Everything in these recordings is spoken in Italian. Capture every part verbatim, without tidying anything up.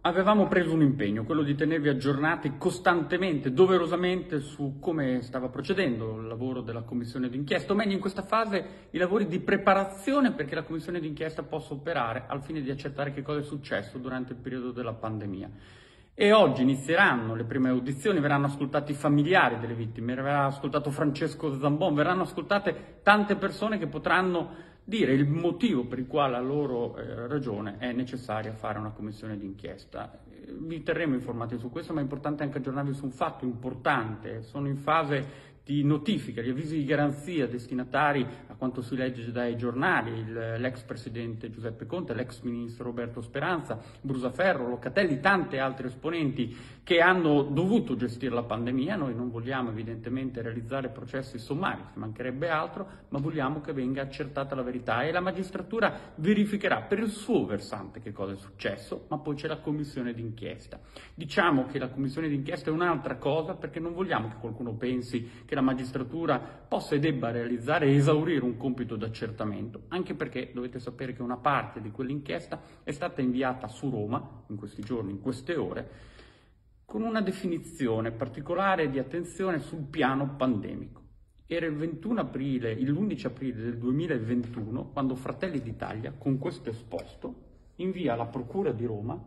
Avevamo preso un impegno, quello di tenervi aggiornati costantemente, doverosamente, su come stava procedendo il lavoro della commissione d'inchiesta, o meglio in questa fase i lavori di preparazione perché la commissione d'inchiesta possa operare al fine di accertare che cosa è successo durante il periodo della pandemia. E oggi inizieranno le prime audizioni, verranno ascoltati i familiari delle vittime, verrà ascoltato Francesco Zambon, verranno ascoltate tante persone che potranno dire il motivo per il quale a loro eh, ragione è necessaria fare una commissione d'inchiesta. Vi terremo informati su questo, ma è importante anche aggiornarvi su un fatto importante. Sono in fase di notifica, gli avvisi di garanzia destinatari a quanto si legge dai giornali, il, l'ex presidente Giuseppe Conte, l'ex ministro Roberto Speranza, Brusaferro, Locatelli, tanti altri esponenti che hanno dovuto gestire la pandemia. Noi non vogliamo evidentemente realizzare processi sommari, ci mancherebbe altro, ma vogliamo che venga accertata la verità e la magistratura verificherà per il suo versante che cosa è successo, ma poi c'è la commissione d'inchiesta. Diciamo che la commissione d'inchiesta è un'altra cosa perché non vogliamo che qualcuno pensi che la magistratura possa e debba realizzare e esaurire un compito d'accertamento, anche perché dovete sapere che una parte di quell'inchiesta è stata inviata su Roma in questi giorni, in queste ore, con una definizione particolare di attenzione sul piano pandemico. Era il ventuno aprile, l'undici aprile del duemilaventuno, quando Fratelli d'Italia, con questo esposto, invia alla Procura di Roma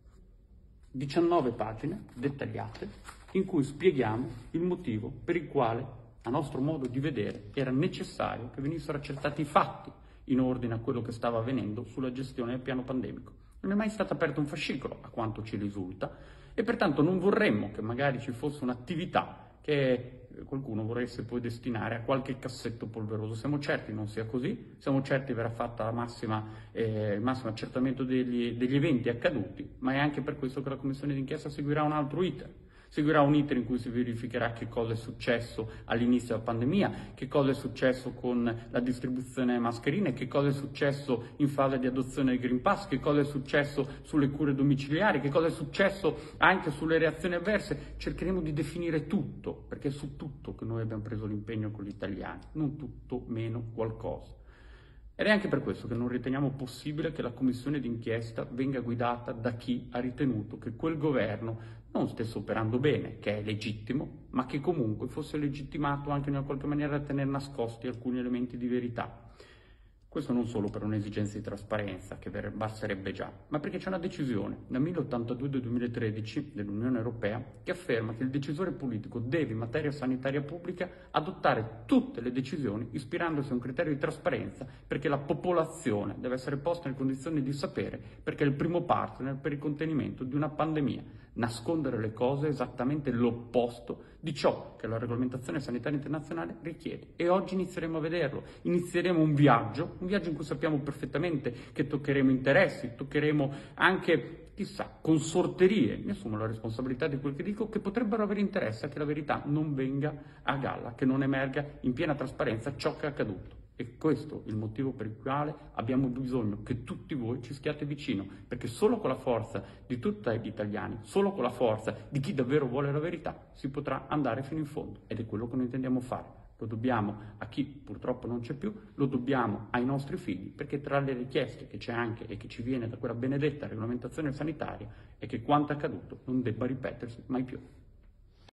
diciannove pagine dettagliate in cui spieghiamo il motivo per il quale, a nostro modo di vedere, era necessario che venissero accertati i fatti in ordine a quello che stava avvenendo sulla gestione del piano pandemico. Non è mai stato aperto un fascicolo, a quanto ci risulta, e pertanto non vorremmo che magari ci fosse un'attività che qualcuno vorresse poi destinare a qualche cassetto polveroso. Siamo certi non sia così, siamo certi verrà fatta la massima, eh, il massimo accertamento degli, degli eventi accaduti, ma è anche per questo che la commissione d'inchiesta seguirà un altro iter. Seguirà un iter in cui si verificherà che cosa è successo all'inizio della pandemia, che cosa è successo con la distribuzione delle mascherine, che cosa è successo in fase di adozione del Green Pass, che cosa è successo sulle cure domiciliari, che cosa è successo anche sulle reazioni avverse. Cercheremo di definire tutto, perché è su tutto che noi abbiamo preso l'impegno con gli italiani, non tutto meno qualcosa. Ed è anche per questo che non riteniamo possibile che la commissione d'inchiesta venga guidata da chi ha ritenuto che quel governo non stesse operando bene, che è legittimo, ma che comunque fosse legittimato anche in una qualche maniera a tenere nascosti alcuni elementi di verità. Questo non solo per un'esigenza di trasparenza, che basterebbe già, ma perché c'è una decisione, la mille ottantadue del duemilatredici dell'Unione Europea, che afferma che il decisore politico deve in materia sanitaria pubblica adottare tutte le decisioni ispirandosi a un criterio di trasparenza, perché la popolazione deve essere posta in condizioni di sapere, perché è il primo partner per il contenimento di una pandemia. Nascondere le cose è esattamente l'opposto di ciò che la regolamentazione sanitaria internazionale richiede. E oggi inizieremo a vederlo, inizieremo un viaggio, un viaggio in cui sappiamo perfettamente che toccheremo interessi, toccheremo anche, chissà, consorterie, mi assumo la responsabilità di quel che dico, che potrebbero avere interesse a che la verità non venga a galla, che non emerga in piena trasparenza ciò che è accaduto. E questo è il motivo per il quale abbiamo bisogno che tutti voi ci stiate vicino, perché solo con la forza di tutti gli italiani, solo con la forza di chi davvero vuole la verità, si potrà andare fino in fondo, ed è quello che noi intendiamo fare. Lo dobbiamo a chi purtroppo non c'è più, lo dobbiamo ai nostri figli, perché tra le richieste che c'è anche e che ci viene da quella benedetta regolamentazione sanitaria è che quanto accaduto non debba ripetersi mai più.